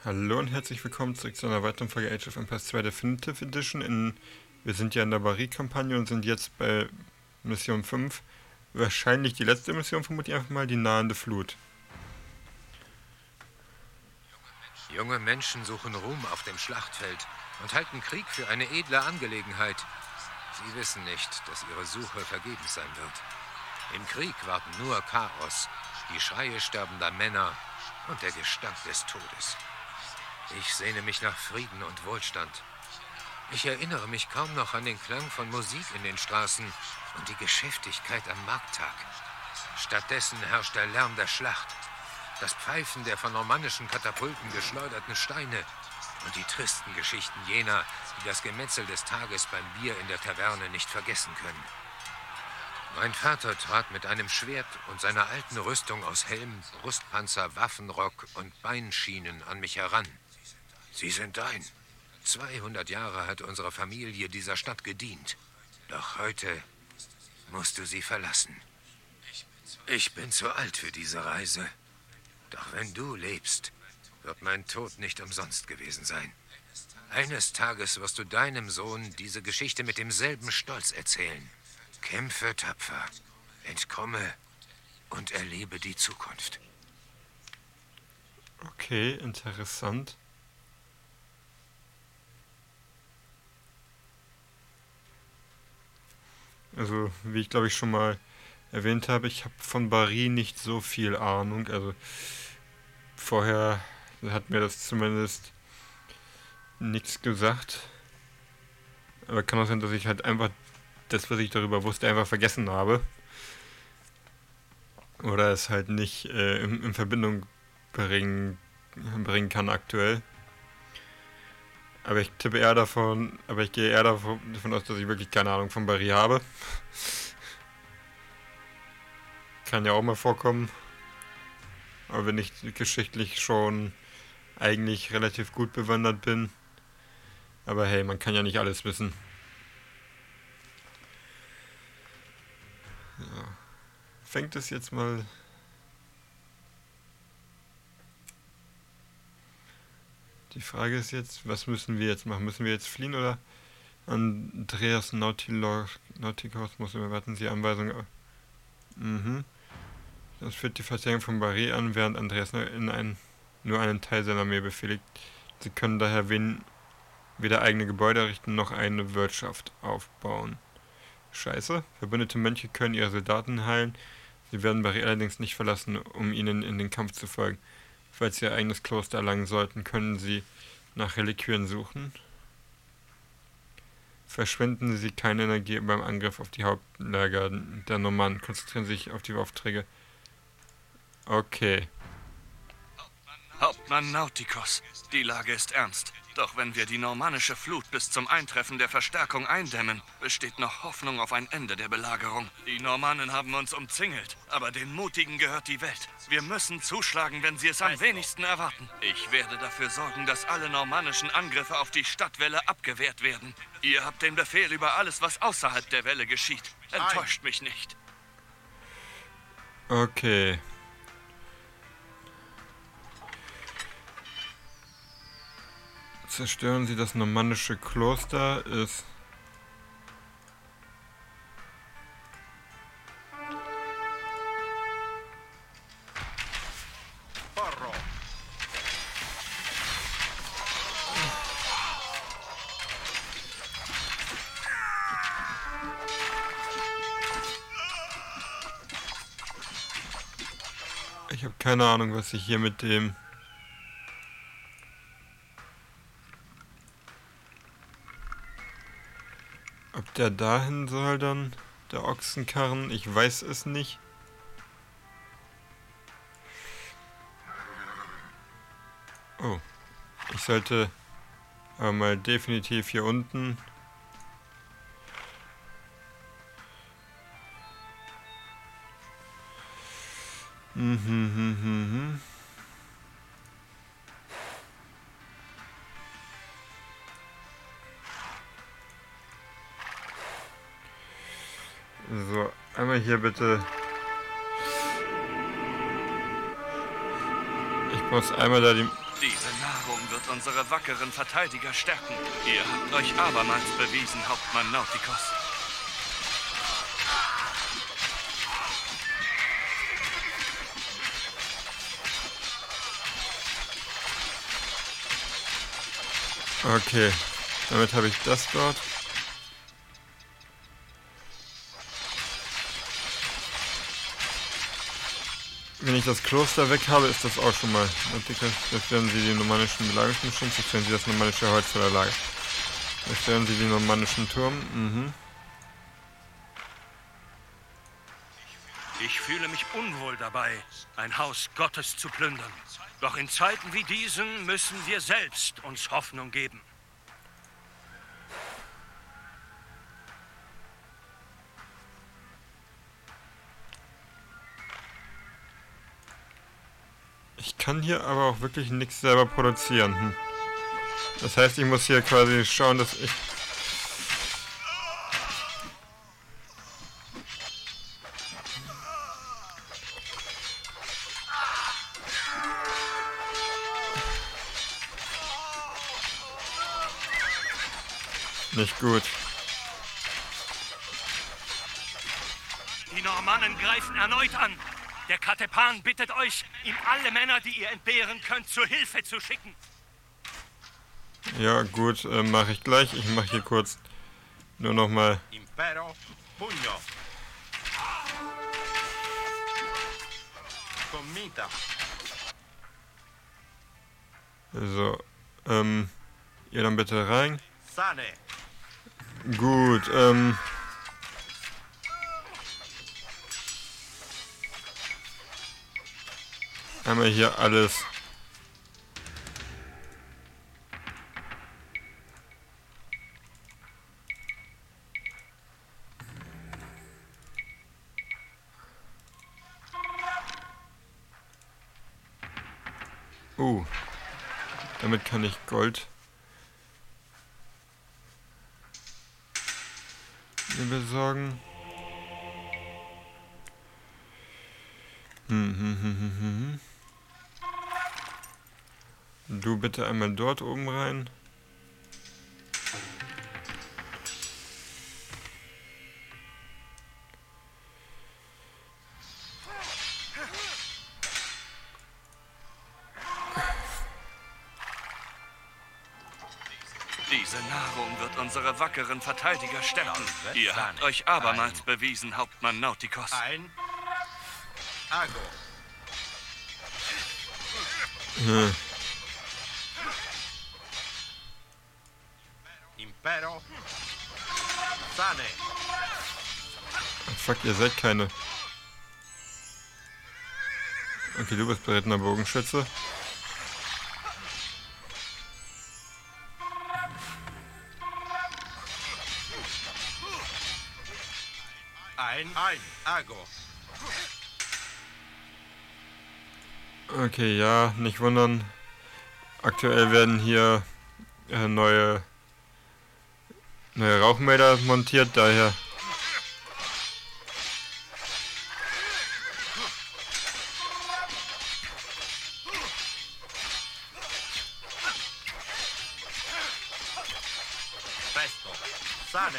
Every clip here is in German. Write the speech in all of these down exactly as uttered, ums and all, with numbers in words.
Hallo und herzlich willkommen zurück zu einer weiteren Folge Age of Empires zwei Definitive Edition. In, wir sind ja in der Barry-Kampagne und sind jetzt bei Mission fünf. Wahrscheinlich die letzte Mission, vermute ich einfach mal, die nahende Flut. Junge Menschen suchen Ruhm auf dem Schlachtfeld und halten Krieg für eine edle Angelegenheit. Sie wissen nicht, dass ihre Suche vergebens sein wird. Im Krieg warten nur Chaos, die Schreie sterbender Männer und der Gestank des Todes. Ich sehne mich nach Frieden und Wohlstand. Ich erinnere mich kaum noch an den Klang von Musik in den Straßen und die Geschäftigkeit am Markttag. Stattdessen herrscht der Lärm der Schlacht, das Pfeifen der von normannischen Katapulten geschleuderten Steine und die tristen Geschichten jener, die das Gemetzel des Tages beim Bier in der Taverne nicht vergessen können. Mein Vater trat mit einem Schwert und seiner alten Rüstung aus Helm, Brustpanzer, Waffenrock und Beinschienen an mich heran. Sie sind dein. zweihundert Jahre hat unsere Familie dieser Stadt gedient. Doch heute musst du sie verlassen. Ich bin zu alt für diese Reise. Doch wenn du lebst, wird mein Tod nicht umsonst gewesen sein. Eines Tages wirst du deinem Sohn diese Geschichte mit demselben Stolz erzählen. Kämpfe tapfer, entkomme und erlebe die Zukunft. Okay, interessant. Also, wie ich glaube ich schon mal erwähnt habe, ich habe von Barry nicht so viel Ahnung. Also, vorher hat mir das zumindest nichts gesagt. Aber kann auch sein, dass ich halt einfach das, was ich darüber wusste, einfach vergessen habe. Oder es halt nicht äh, in, in Verbindung bringen, bringen kann aktuell. Aber ich tippe eher davon, aber ich gehe eher davon, davon aus, dass ich wirklich keine Ahnung von Barry habe. Kann ja auch mal vorkommen. Aber wenn ich geschichtlich schon eigentlich relativ gut bewandert bin. Aber hey, man kann ja nicht alles wissen. Ja. Fängt es jetzt mal... Die Frage ist jetzt, was müssen wir jetzt machen? Müssen wir jetzt fliehen oder... Andreas Nautilus, Nautikos muss überwarten Sie Anweisungen... Mhm. Das führt die Verstärkung von Barry an, während Andreas in ein, nur einen Teil seiner Armee befehligt. Sie können daher wen, weder eigene Gebäude errichten, noch eine Wirtschaft aufbauen. Scheiße. Verbündete Mönche können ihre Soldaten heilen. Sie werden Barry allerdings nicht verlassen, um ihnen in den Kampf zu folgen. Falls sie ihr eigenes Kloster erlangen sollten, können sie nach Reliquien suchen. Verschwenden Sie keine Energie beim Angriff auf die Hauptlager der Normannen. Konzentrieren Sie sich auf die Aufträge. Okay. Hauptmann Nautikos, die Lage ist ernst. Doch wenn wir die normannische Flut bis zum Eintreffen der Verstärkung eindämmen, besteht noch Hoffnung auf ein Ende der Belagerung. Die Normannen haben uns umzingelt, aber den Mutigen gehört die Welt. Wir müssen zuschlagen, wenn sie es am wenigsten erwarten. Ich werde dafür sorgen, dass alle normannischen Angriffe auf die Stadtwälle abgewehrt werden. Ihr habt den Befehl über alles, was außerhalb der Wälle geschieht. Enttäuscht mich nicht. Okay. Zerstören Sie das normannische Kloster, ist... Ich habe keine Ahnung, was ich hier mit dem... Ob der dahin soll dann, der Ochsenkarren, ich weiß es nicht. Oh, ich sollte aber mal definitiv hier unten... Mhm, mhm, mhm. So, einmal hier bitte. Ich muss einmal da die Diese Nahrung wird unsere wackeren Verteidiger stärken. Ihr habt euch abermals bewiesen, Hauptmann Nautikos. Okay, damit habe ich das dort. Wenn ich das Kloster weg habe, ist das auch schon mal. Zerstören Sie die normannischen Belagerungsmaschinen, zerstören Sie das normannische Holzfällerlager. Zerstören Sie die normannischen Turm. Mhm. Ich fühle mich unwohl dabei, ein Haus Gottes zu plündern. Doch in Zeiten wie diesen müssen wir selbst uns Hoffnung geben. Ich kann hier aber auch wirklich nichts selber produzieren. Hm. Das heißt, ich muss hier quasi schauen, dass ich... Nicht gut. Die Normannen greifen erneut an. Der Katepan bittet euch, ihm alle Männer, die ihr entbehren könnt, zur Hilfe zu schicken. Ja gut, äh, mache ich gleich. Ich mache hier kurz nur noch mal... Impero, Pugno. Comita. So, ähm, ihr dann bitte rein. Sane. Gut, ähm... Einmal hier alles. Uh, damit kann ich Gold mir besorgen. Hm, hm, hm, hm, hm. Du bitte einmal dort oben rein. Diese Nahrung wird unsere wackeren Verteidiger stärken. Ihr habt euch abermals bewiesen, Hauptmann Nautikos. Ein. Ago. Hm. Impero. Sane. Fuck, ihr seid keine. Okay, du bist berittener Bogenschütze. Ein. Ein. Ago. Okay, ja, nicht wundern. Aktuell werden hier äh, neue neue Rauchmelder montiert, daher Presto. Sane.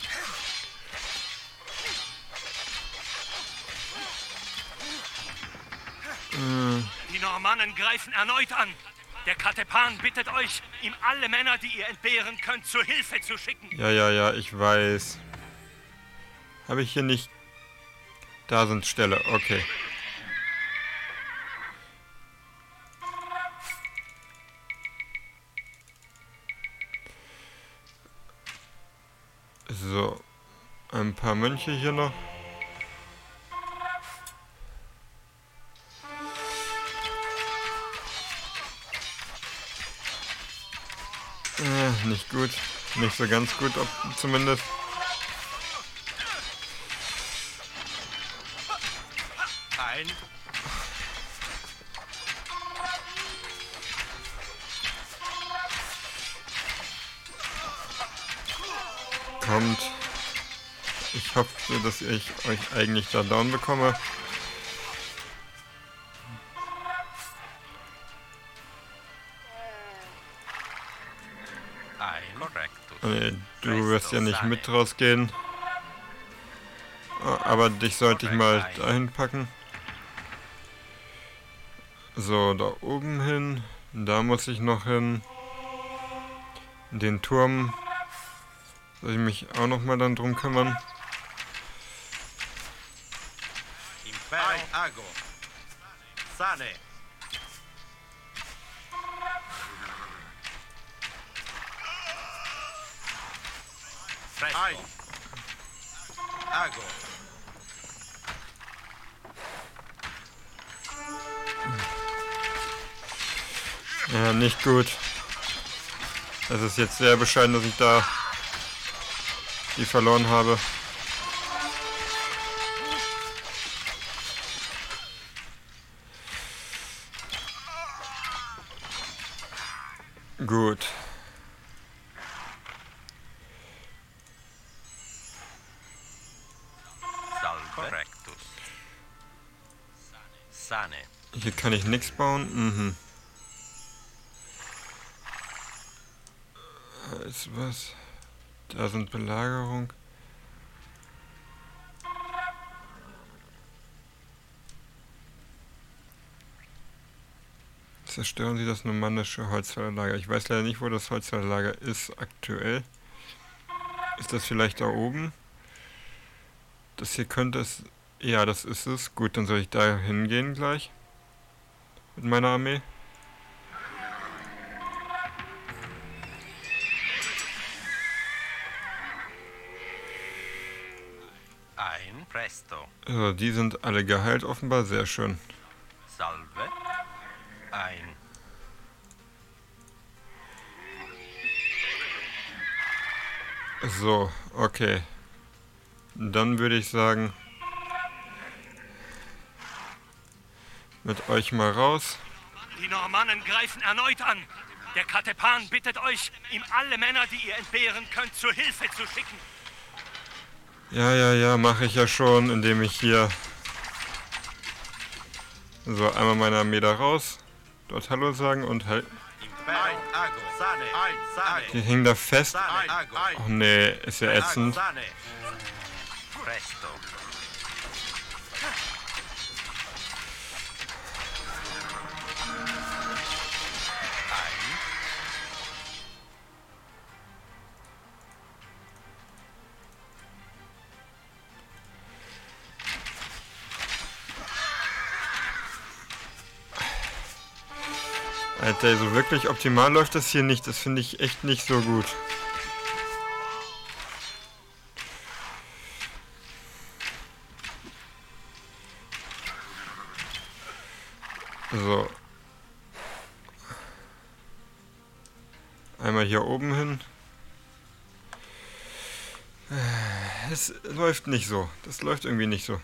Die Normannen greifen erneut an. Der Katepan bittet euch, ihm alle Männer, die ihr entbehren könnt, zur Hilfe zu schicken. ja, ja, ja, ich weiß. Habe ich hier nicht... Da sind Ställe, okay. So, ein paar Mönche hier noch. Äh, nicht gut. Nicht so ganz gut, ob, zumindest. Ein. Kommt. Ich hoffe, dass ich euch eigentlich da down bekomme. Ein Correctus. Nee, du wirst ja nicht mit rausgehen. Aber dich sollte ich mal dahin packen. So, da oben hin. Da muss ich noch hin. Den Turm soll ich mich auch noch mal dann drum kümmern. Ein Ago. Sane. Ein Ago. Ja, nicht gut. Es ist jetzt sehr bescheiden, dass ich da die verloren habe. Gut. Correctus. Sane. Hier kann ich nichts bauen. Mhm. Da ist was. Da sind Belagerung. Zerstören Sie das normannische Holzfällerlager. Ich weiß leider nicht, wo das Holzfällerlager ist aktuell. Ist das vielleicht da oben? Das hier könnte es... Ja, das ist es. Gut, dann soll ich da hingehen gleich. Mit meiner Armee. Ein Presto. So, die sind alle geheilt offenbar. Sehr schön. Salve. Ein. So, okay. Dann würde ich sagen, mit euch mal raus. Die Normannen greifen erneut an. Der Katepan bittet euch, ihm alle Männer, die ihr entbehren könnt, zur Hilfe zu schicken. Ja, ja, ja, mache ich ja schon, indem ich hier... So, einmal meine Armee da raus. Dort Hallo sagen und halt... Ein Ago. Sane. Ein Sane. Die hängen da fest. Sane. Ago. Oh nee, ist ja ätzend. Sane. Presto. Ein. Alter, so wirklich optimal läuft das hier nicht. Das finde ich echt nicht so gut. So. Einmal hier oben hin. Es läuft nicht so. Das läuft irgendwie nicht so.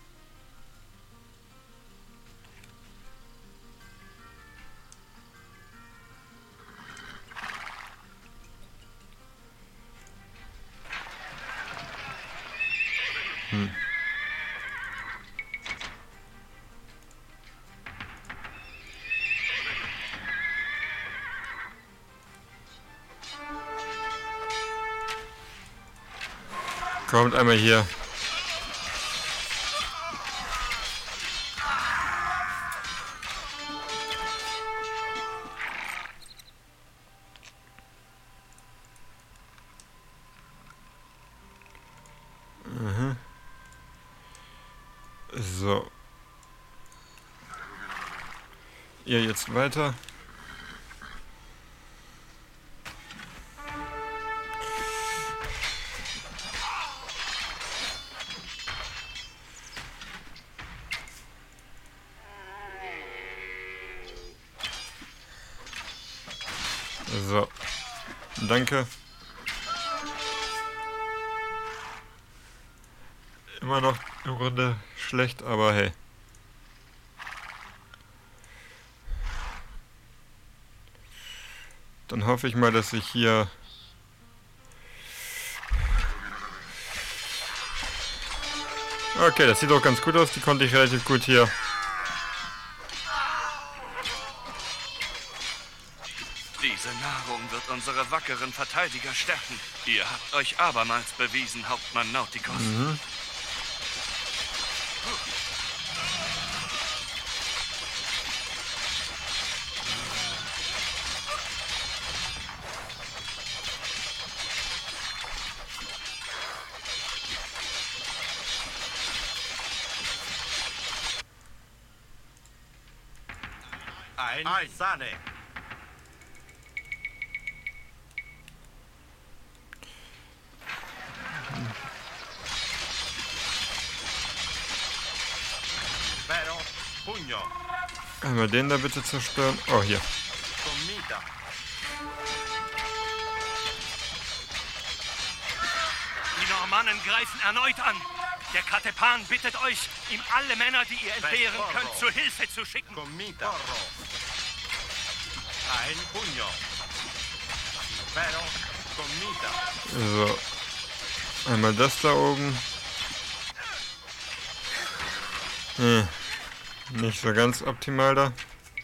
Hm. Kommt einmal hier. Aha. So. Ihr jetzt weiter. So. Danke. Immer noch im Grunde schlecht, aber hey. Dann hoffe ich mal, dass ich hier... Okay, das sieht doch ganz gut aus. Die konnte ich relativ gut hier. Die Diese Nahrung wird unsere wackeren Verteidiger stärken. Ihr habt euch abermals bewiesen, Hauptmann Nautikos. Mhm. Ein, ein Sane. Pero, Pugno. Einmal den da bitte zerstören. Oh, hier. Comita. Die Normannen greifen erneut an. Der Katepan bittet euch, ihm alle Männer, die ihr entbehren könnt, zur Hilfe zu schicken. Comita. Ein Pugno. Pero, Comita. So. Einmal das da oben. Hm. Nicht so ganz optimal da.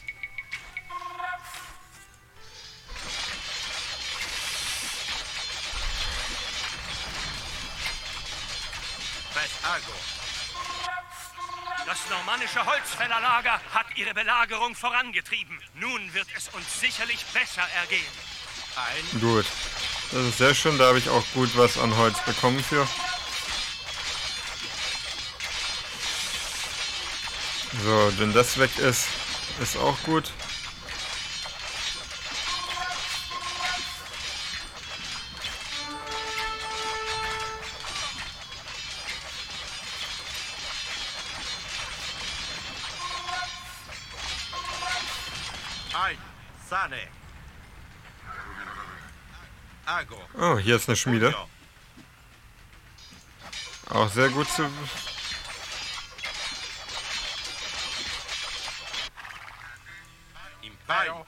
Das normannische Holzfällerlager hat ihre Belagerung vorangetrieben. Nun wird es uns sicherlich besser ergehen. Ein Gut. Das ist sehr schön. Da habe ich auch gut was an Holz bekommen für. So, wenn das weg ist, ist auch gut. ein Sane. Ago. Oh, hier ist eine Schmiede. Pugno. Auch sehr gut zu... Impero.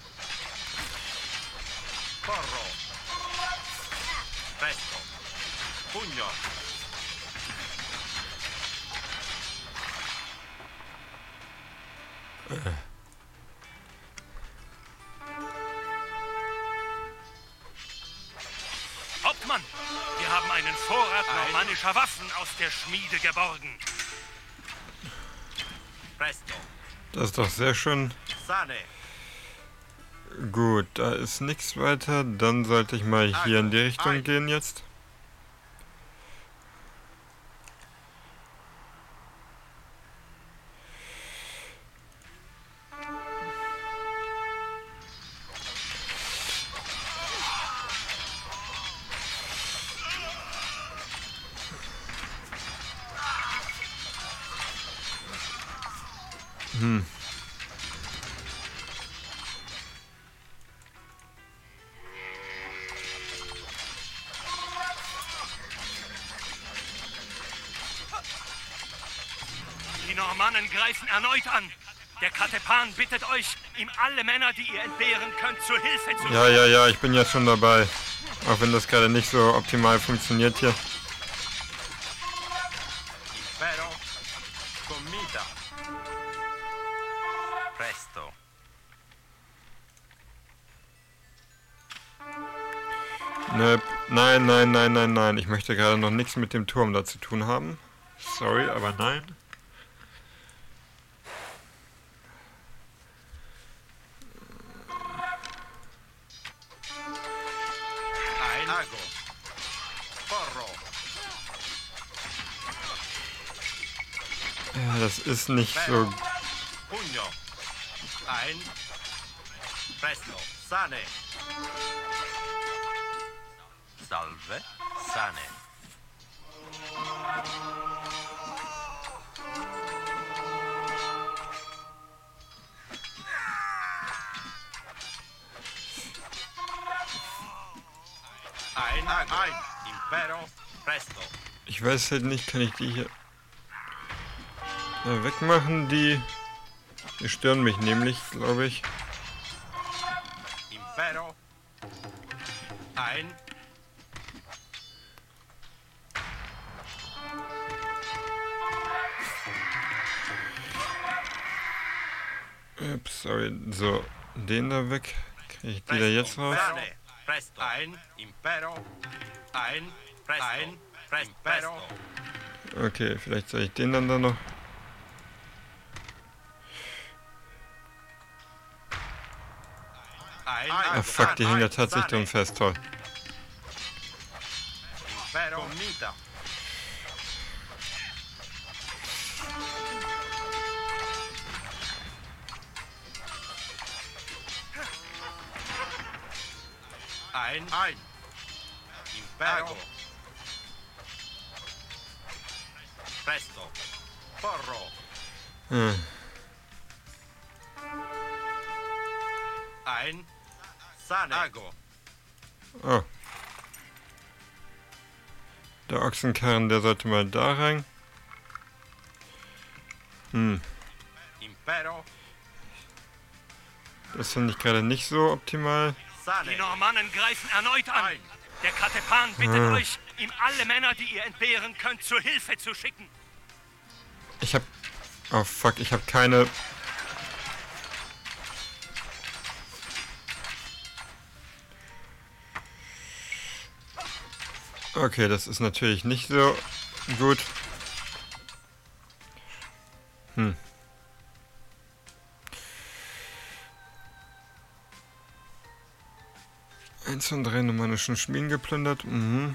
Porro. Presto. Pugno. Hauptmann, wir haben einen Vorrat normannischer Waffen aus der Schmiede geborgen. Presto. Das ist doch sehr schön. Sane. Gut, da ist nichts weiter. Dann sollte ich mal hier in die Richtung gehen jetzt. Hm. Die Normannen greifen erneut an. Der Katepan bittet euch, ihm alle Männer, die ihr entbehren könnt, zur Hilfe zu Ja, ja, ja, ich bin jetzt schon dabei. Auch wenn das gerade nicht so optimal funktioniert hier. Impero. Comita. Presto. Nö, nein, nein, nein, nein, nein. Ich möchte gerade noch nichts mit dem Turm da zu tun haben. Sorry, aber nein. Ein Ago. Porro. Ja, das ist nicht so... Pugno. Ein. Presto. Sane. Salve. Sane. Ein. Ago. Ein. Impero. Presto. Ich weiß halt nicht, kann ich die hier äh, wegmachen? Die, die stören mich nämlich, glaube ich. Impero. Ein. Ups, sorry. So, den da weg Krieg ich die da jetzt raus? Sane. Presto. Ein. Impero. Ein. Presto. Ein. Presto. Okay, vielleicht soll ich den dann da noch... Ein. Ah fuck, die hängen ja tatsächlich drin fest, toll. Impero. Comita. Ein. Ein. Impero. Presto. Porro. Hm. Ein. Sane. Ago. Oh. Der Ochsenkarren, der sollte mal da rein. Hm. Impero. Das finde ich gerade nicht so optimal. Die Normannen greifen erneut an. Ein. Der Katepan bittet Ah. euch, ihm alle Männer, die ihr entbehren könnt, zur Hilfe zu schicken. Ich hab... Oh fuck, ich hab keine... Okay, das ist natürlich nicht so gut. Hm. Eins von drei normannischen Schmieden geplündert. Mhm.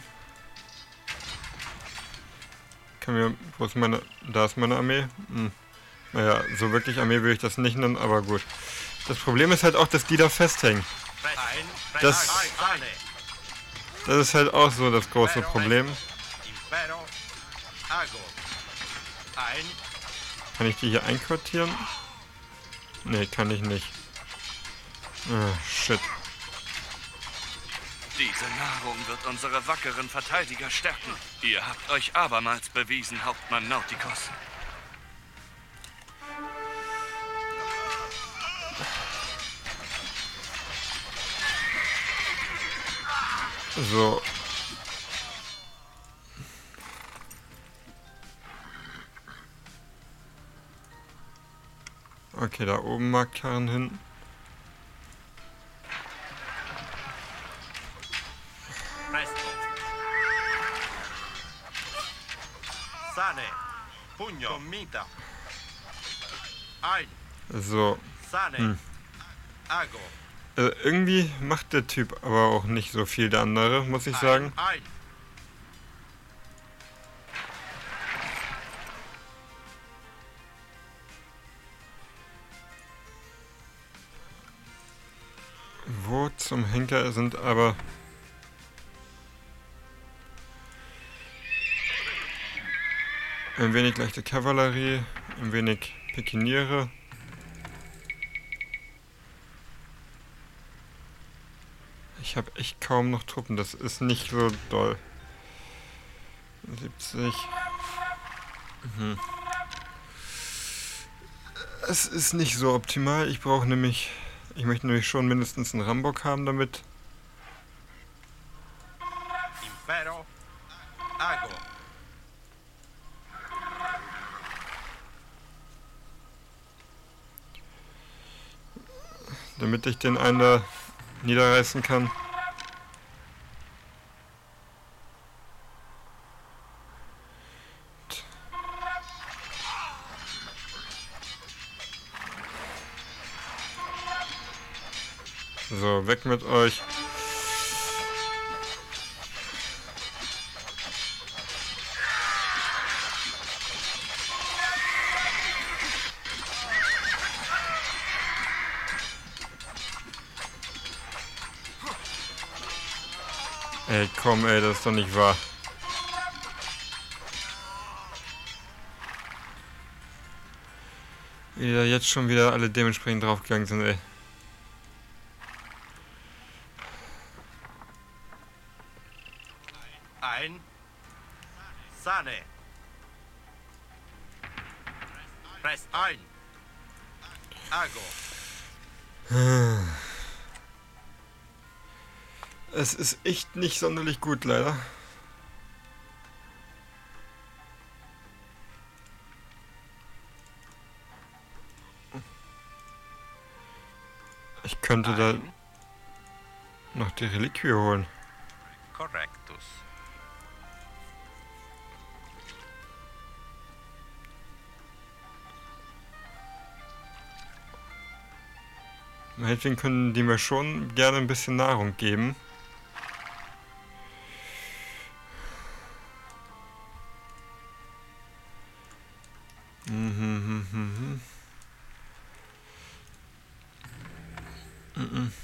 Kann mir... Wo ist meine... Da ist meine Armee. Hm. Naja, so wirklich Armee will ich das nicht nennen, aber gut. Das Problem ist halt auch, dass die da festhängen. Ein. Das- Sane. Das ist halt auch so das große Problem. Impero. Ago. Ein. Kann ich die hier einquartieren? Nee, kann ich nicht. Ah, shit. Diese Nahrung wird unsere wackeren Verteidiger stärken. Ihr habt euch abermals bewiesen, Hauptmann Nautikos. So. Okay, da oben mag Karren hin. Presto. Sane. Pugno. Comita. Ein. So. Sane. Hm. Ago. Äh, irgendwie macht der Typ aber auch nicht so viel, der andere, muss ich sagen. Ein. Wo zum Henker sind aber... Ein wenig leichte Kavallerie, ein wenig Pikiniere. Ich habe echt kaum noch Truppen, das ist nicht so doll. siebzig. Mhm. Es ist nicht so optimal, ich brauche nämlich... Ich möchte nämlich schon mindestens einen Rambock haben damit. Impero. Ago. Damit ich den einen da niederreißen kann. So, weg mit euch. Ey, komm, ey, das ist doch nicht wahr. Wie da jetzt schon wieder alle dementsprechend draufgegangen sind, ey. Ein. Sane. Presto. Ein. Ago. Es ist echt nicht sonderlich gut, leider. Ich könnte da... noch die Reliquie holen. Correctus. Meinetwegen können die mir schon gerne ein bisschen Nahrung geben. Mhm, mhm, mhm. Mhm.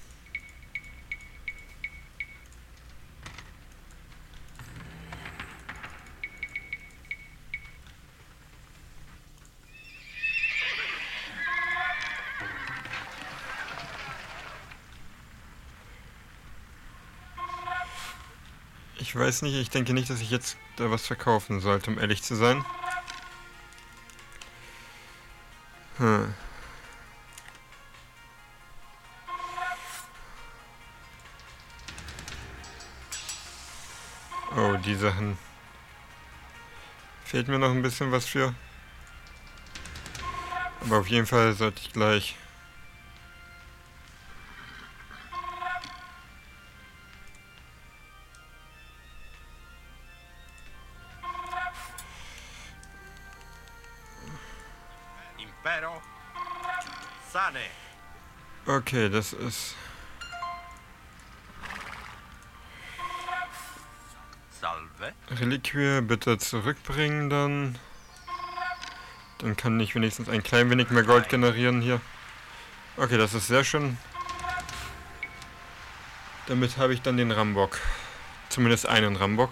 Ich weiß nicht, ich denke nicht, dass ich jetzt da was verkaufen sollte, um ehrlich zu sein. Hm. Oh, die Sachen. Fehlt mir noch ein bisschen was für. Aber auf jeden Fall sollte ich gleich. Impero. Sane. Okay, das ist. Salve. Reliquie bitte zurückbringen dann. Dann kann ich wenigstens ein klein wenig mehr Gold generieren hier. Okay, das ist sehr schön. Damit habe ich dann den Rambock. Zumindest einen Rambock.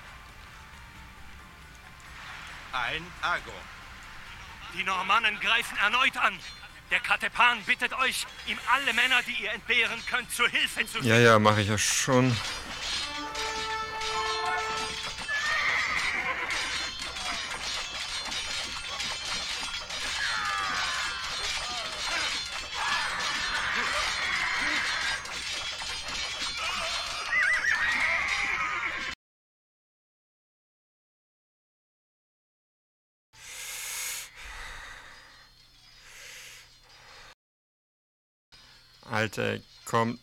Ein Ago. Die Normannen greifen erneut an. Der Katepan bittet euch, ihm alle Männer, die ihr entbehren könnt, zur Hilfe zu schicken. Ja, ja, mache ich ja schon. Alter, komm.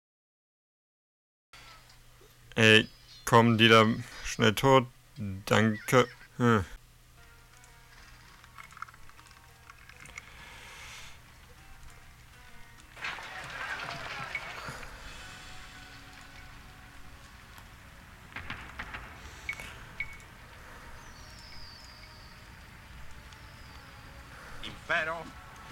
Ey, kommen die da schnell tot? Danke. Hm. Impero.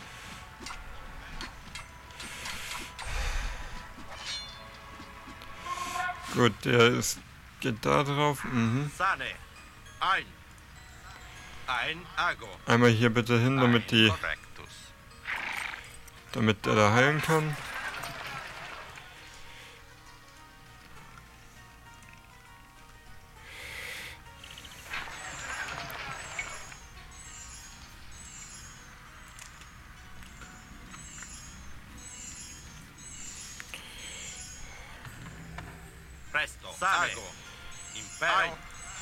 Gut, der ist. Geht da drauf. Mhm. Sane. Ein. Ein Ago. Einmal hier bitte hin, damit die. Correctus. Damit der da heilen kann. Presto. Sane. Ago. Impero. Ein.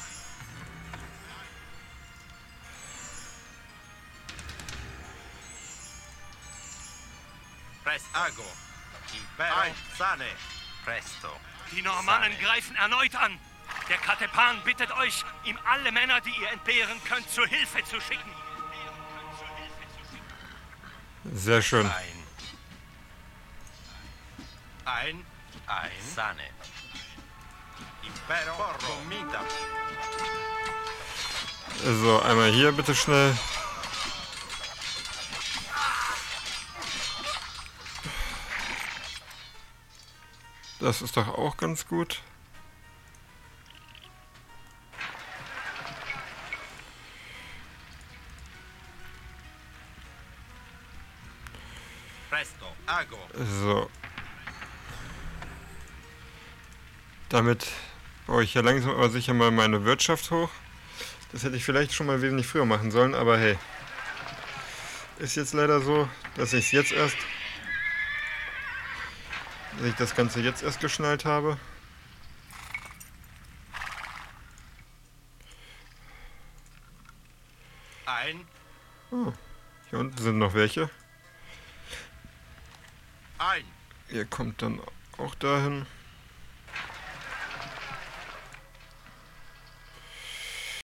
Presto. Ago. Impero. Ein. Sane. Presto. Die Normannen Sane. greifen erneut an. Der Katepan bittet euch, ihm alle Männer, die ihr entbehren könnt, zur Hilfe zu schicken. Sehr schön. Ein. Ein. Ein. Sane. Impero. Commita. So, einmal hier bitte schnell. Das ist doch auch ganz gut. Presto. Ago. So. Damit baue ich ja langsam aber sicher mal meine Wirtschaft hoch. Das hätte ich vielleicht schon mal wesentlich früher machen sollen, aber hey. Ist jetzt leider so, dass ich es jetzt erst, dass ich das Ganze jetzt erst geschnallt habe. Ein. Oh, hier unten sind noch welche. Ein. Ihr kommt dann auch dahin.